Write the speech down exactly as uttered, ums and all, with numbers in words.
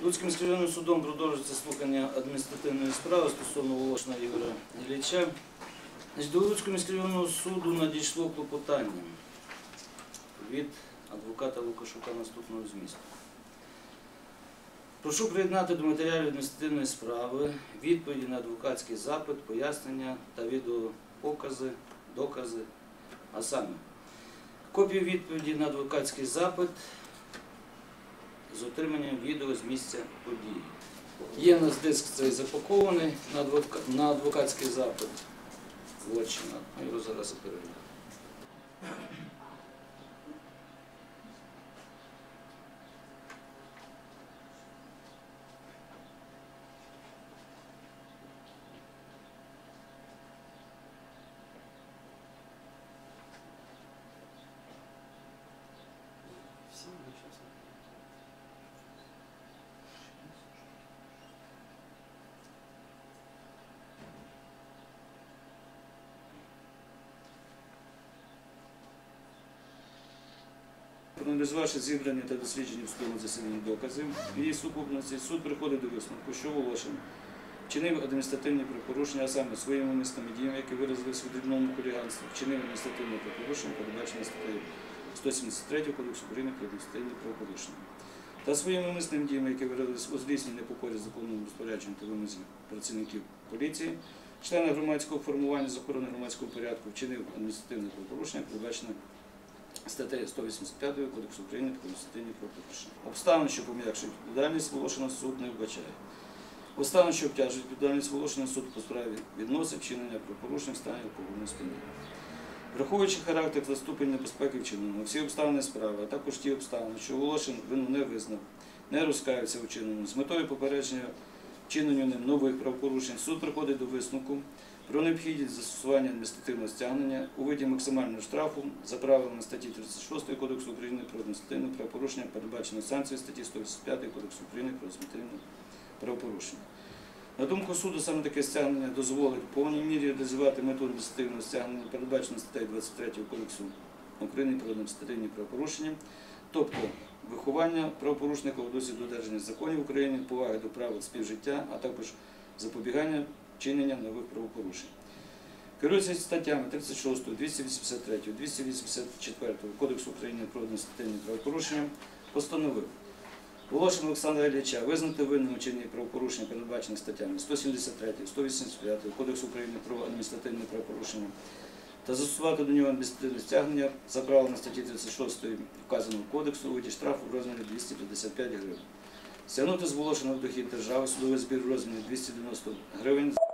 Луцьким міськрайонним судом продовжується слухання адміністративної справи стосовно Волошина Ігоря Ілліча. До Луцького міськрайонного суду надійшло клопотання від адвоката Лукашука наступного змісту. Прошу приєднати до матеріалів адміністративної справи відповіді на адвокатський запит, пояснення та відеопокази, докази, а саме копію відповіді на адвокатський запит з отриманням відео з місця події. Є у нас диск цей запакований на, адвока... на адвокатський запит. От, ми його зараз перевіримо. Проаналізувавши зібрані та досліджені в судовому засіданні доказів і сукупності, суд приходить до висновку, що Волошин вчинив адміністративні правопорушення, а саме своїми умисними діями, які виразились у дрібному хуліганстві, вчинив адміністративне правопорушення, передбачене статтею сто сімдесят три Кодексу України про адміністративні правопорушення, та своїми умисними діями, які виразились у злісній непокорі законному розпорядженню та вимозі працівників поліції, члена громадського формування з охорони громадського порядку, вчинив адміністративне правопорушення, передбачене статтею сто вісімдесят п'ять Кодексу України про адміністративні правопорушення. Обставини, що пом'якшують відповідальність Волошина, суд не вбачає. Обставини, що обтяжують відповідальність Волошина, суд по справі відносить вчинення правопорушень в стані алкогольного сп'яніння. Враховуючи характер та ступінь небезпеки вчиненого, всі обставини справи, а також ті обставини, що Волошин вину не визнав, не розкаявся у вчиненому, з метою попередження вчиненню ним нових правопорушень, суд приходить до висновку про необхідність застосування адміністративного стягнення у виді максимального штрафу за правилами статті тридцять шість Кодексу України про адміністративне правопорушення, передбачено санкцією статті сто вісімдесят п'ять Кодексу України про адміністративне правопорушення. На думку суду, саме таке стягнення дозволить в повній мірі реалізувати мету адміністративного стягнення, передбачено статтею двадцять три Кодексу України про адміністративні правопорушення, тобто виховання правопорушника у дусі додержання законів України, поваги до правил співжиття, а також запобігання вчинення нових правопорушень. Керуючись статтями тридцять шість, двісті вісімдесят три, двісті вісімдесят чотири Кодексу України про адміністративні правопорушення, постановив Волошина Олександра Ілліча визнати винним у чиненні правопорушення, передбачених статтями сто сімдесят три, сто вісімдесят п'ять Кодексу України про адміністративне правопорушення та застосувати до нього адміністративне стягнення за правилами статті тридцять шість вказаного кодексу у виді штрафу в розмірі двісті п'ятдесят п'ять гривень. Стягнути з Волошина в дохід держави судовий збір в розмірі двісті дев'яносто гривень.